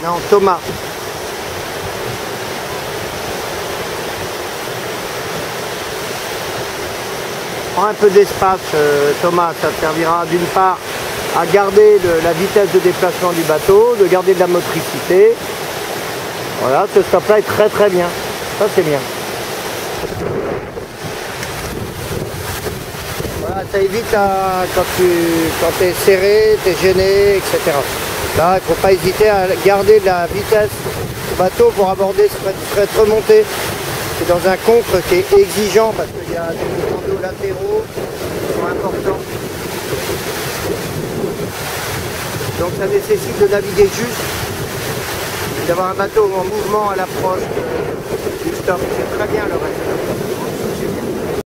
Non, Thomas. Prends un peu d'espace, Thomas, ça te servira d'une part à garder la vitesse de déplacement du bateau, de garder de la motricité. Voilà, ce stop-là est très très bien. Ça c'est bien. Voilà, ça évite quand tu es serré, tu es gêné, etc. Là, il ne faut pas hésiter à garder de la vitesse du bateau pour aborder cette remontée. C'est dans un concre qui est exigeant parce qu'il y a des mouvements d'eau latéraux qui sont importants. Donc ça nécessite de naviguer juste, d'avoir un bateau en mouvement à l'approche du stop. C'est très bien le reste.